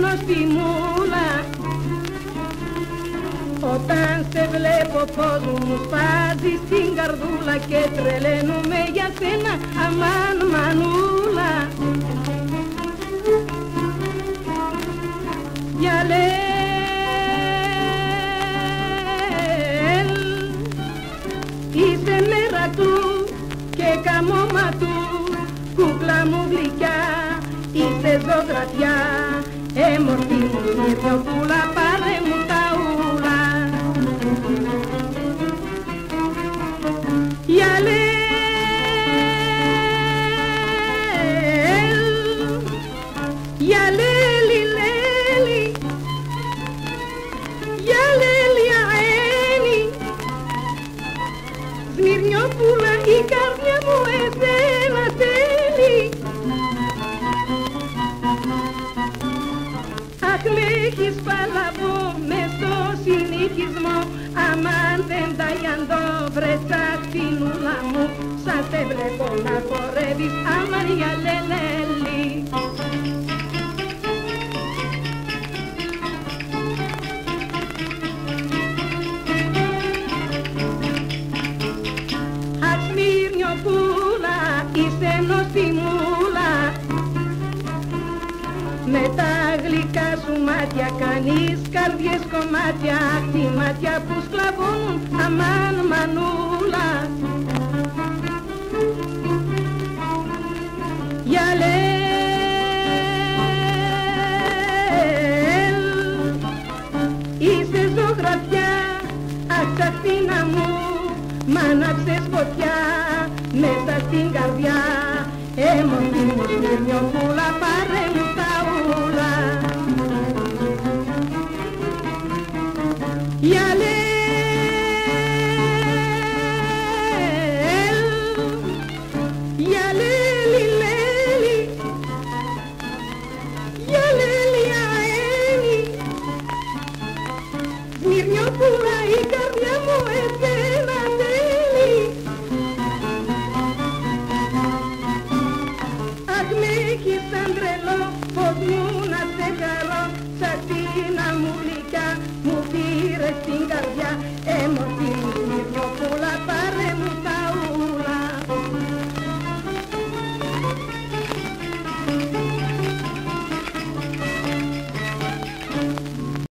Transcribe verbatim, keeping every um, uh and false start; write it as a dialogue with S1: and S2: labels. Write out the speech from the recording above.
S1: νοστιμούλα. Όταν σε βλέπω πως μου σπάζεις την καρδούλα και τρελαίνομαι για σένα, αμάν μανούλα. Γιαλέλ, είσαι μερακλού και καμώματου, κούκλα μου γλυκιά, είσαι ζωγραφιά, έμορφη μου Σμυρνιοπούλα, πάρε μου τα ούλα. Γιαλέλ, γιαλέλη λέλη, γιαλέλη αένη, Σμυρνιοπούλα, η καρδιά μου εσένα θέλει. Αχ, μ' έχεις παλαβώ μες στο συνοικισμό, αμάν δεν τα γιαντώ βρες ακτινούλα μου, σαν σε βλέπω να χορεύεις, αμάν γιαλελέλη. Αχ, Σμυρνιοπούλα, είσαι νοστιμούλα, με τα γλυκά σου μάτια κάνεις καρδιές κομμάτια, τη μάτια που σκλαβώνουν, αμάν μανούλα. Γιαλέλ, είσαι ζωγραφιά, αχ αχτίνα μου, μ' άναψες φωτιά μέσα στην καρδιά, έμορφη μου Σμυρνιοπούλα, πάρε μου